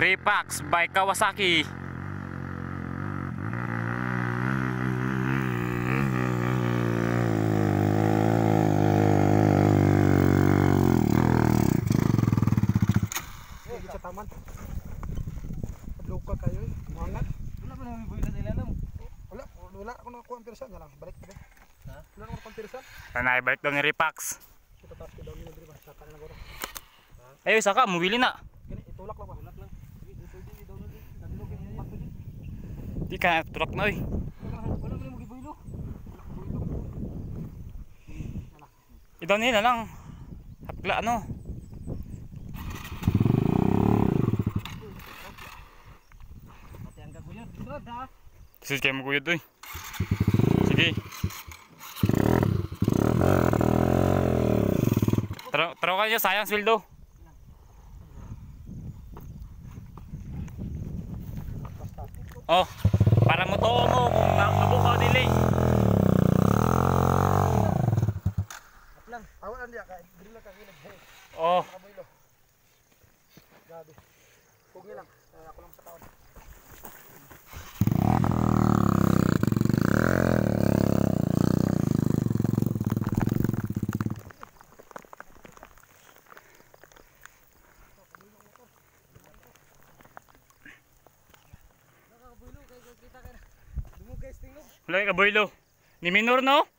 Ripax by Kawasaki. Sa taman. Luka kayo eh. Mangat. Wala pa naman buhay na sila lang. Wala ako nakakuha ang pirsa niya lang. Balik ba? Ha? Wala ako nakakuha ang pirsa. Tanay balik daw ni Ripax. Ito taas ko daw nila dito ba? Saka na nagoro. Ay, saka mubili na. Kini itulak lang ba? Tulak lang. Dito daw na din. Nandito kay yung pato din. Di ka na tulak na oy. Wala mo gibuy lo. Idaw nila lang. Hapla ano. Pati ang gaguyod. Dod ha. Sige kayo maguyod oy. Sige. Taro kayo, sayang sweldo. Oh, para mo to mo kung nabukaw delay. Lang. Awan dia kay drill ka kinag. Oh, Kaboy lo. Gabi. Pugi lang. Ako lang sa taon. Kita ka na. Dumugay stingog. wala ka boylo. Ni minor no?